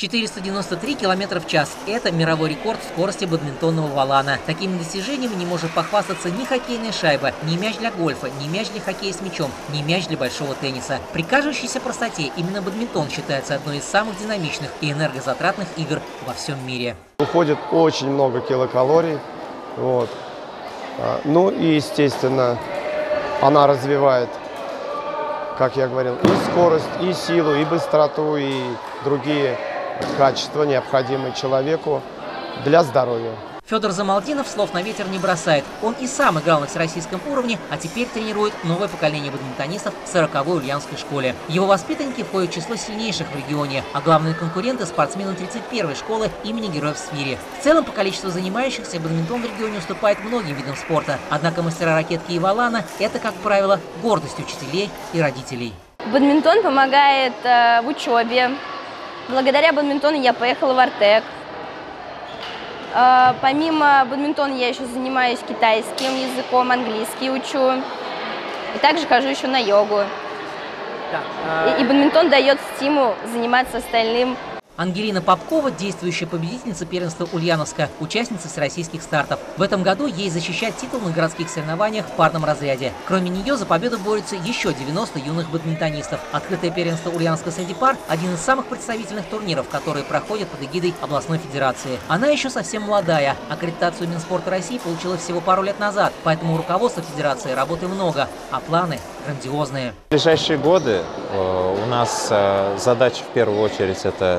493 км в час – это мировой рекорд скорости бадминтонного валана. Такими достижениями не может похвастаться ни хоккейная шайба, ни мяч для гольфа, ни мяч для хоккея с мячом, ни мяч для большого тенниса. При кажущейся простоте именно бадминтон считается одной из самых динамичных и энергозатратных игр во всем мире. Уходит очень много килокалорий. Вот. Ну и, естественно, она развивает, как я говорил, и скорость, и силу, и быстроту, и другие качества, необходимые человеку для здоровья. Федор Замалдинов слов на ветер не бросает. Он и сам играл на всероссийском уровне, а теперь тренирует новое поколение бадминтонистов в 40-й Ульяновской школе. Его воспитанники входят в число сильнейших в регионе, а главные конкуренты – спортсмены 31-й школы имени Героев Свири. В целом, по количеству занимающихся бадминтон в регионе уступает многим видам спорта. Однако мастера ракетки и валана – это, как правило, гордость учителей и родителей. Бадминтон помогает в учебе. Благодаря бадминтону я поехала в Артек. Помимо бадминтона я еще занимаюсь китайским языком, английский учу. И также хожу еще на йогу. И бадминтон дает стимул заниматься остальным. Ангелина Попкова – действующая победительница первенства Ульяновска, участница всероссийских стартов. В этом году ей защищать титул на городских соревнованиях в парном разряде. Кроме нее за победу борются еще 90 юных бадминтонистов. Открытое первенство Ульяновска среди пар – один из самых представительных турниров, которые проходят под эгидой областной федерации. Она еще совсем молодая. Аккредитацию Минспорта России получила всего пару лет назад, поэтому у руководства федерации работы много, а планы грандиозные. В ближайшие годы у нас задача в первую очередь – это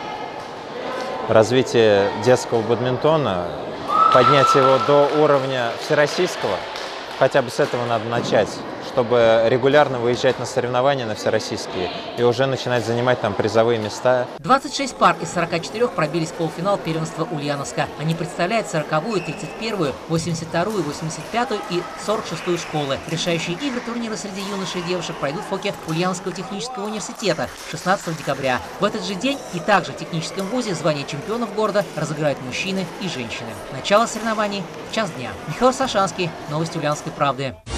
развитие детского бадминтона, поднять его до уровня всероссийского, хотя бы с этого надо начать, чтобы регулярно выезжать на соревнования на всероссийские и уже начинать занимать там призовые места. 26 пар из 44 пробились в полуфинал первенства Ульяновска. Они представляют 40-ю, 31-ю, 82-ю, 85-ю и 46-ю школы. Решающие игры турнира среди юношей и девушек пройдут в фоке Ульяновского технического университета 16 декабря. В этот же день и также в техническом вузе звание чемпионов города разыграют мужчины и женщины. Начало соревнований в час дня. Михаил Сашанский, новости Ульяновской правды.